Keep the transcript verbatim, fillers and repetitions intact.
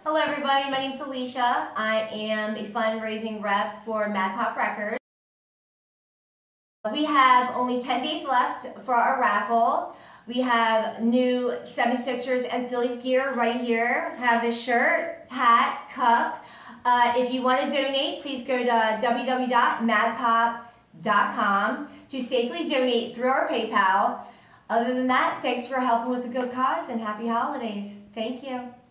Hello everybody, my name is Alicia. I am a fundraising rep for Mad Pop Records. We have only ten days left for our raffle. We have new seventy-sixers and Phillies gear right here. Have this shirt, hat, cup. Uh, if you want to donate, please go to w w w dot mad pop dot com to safely donate through our PayPal. Other than that, thanks for helping with a good cause and happy holidays. Thank you.